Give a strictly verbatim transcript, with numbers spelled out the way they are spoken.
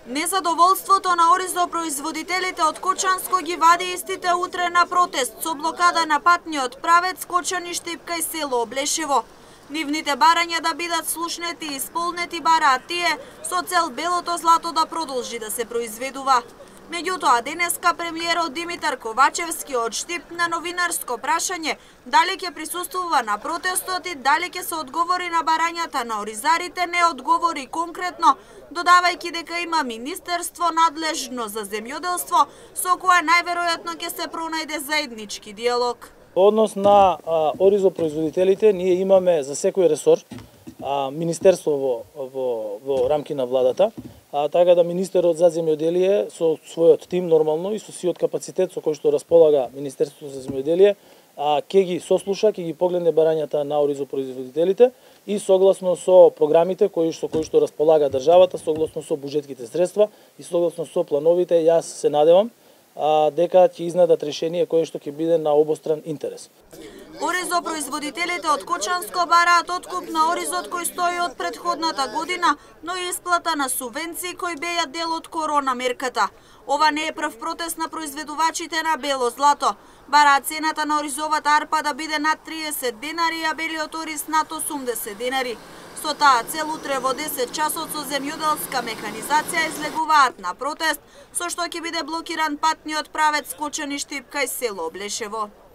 Незадоволството на оризопроизводителите од Кочанско ги вади истите утре на протест со блокада на патниот правец Кочани Штипка и село Облешево. Нивните барања да бидат слушнети и исполнети бараат тие со цел белото злато да продолжи да се произведува. Меѓутоа, денеска премиерот Димитар Ковачевски од Штип на новинарско прашање дали ќе присуствува на протестот и дали ќе се одговори на барањата на оризарите не одговори конкретно, додавајќи дека има министерство надлежно за земјоделство со кое најверојатно ќе се пронајде заеднички диалог. Во однос на а, оризопроизводителите, ние имаме за секој ресор а, министерство во, во, во рамки на владата, а, така да министерот за земјоделие со својот тим нормално и со сиот капацитет со кој што располага Министерството за земјоделие, а, ќе ги сослуша, ќе ги погледне барањата на оризопроизводителите и согласно со програмите кои што кои што располага државата, согласно со буџетските средства и согласно со плановите, јас се надевам а, дека ќе изнадат решение кое што ќе биде на обостран интерес. Оризопроизводителите од Кочанско бараат откуп на оризот кој стои од претходната година, но и исплата на субвенции кои беа дел од корона мерката. Ова не е прв протест на произведувачите на бело злато. Бараат цената на оризовата арпа да биде над триесет денари, а белиот ориз над осумдесет денари. Со таа цел утре во десет часот со земјоделска механизација излегуваат на протест, со што ќе биде блокиран патниот правец Кочани Штипка и село Облешево.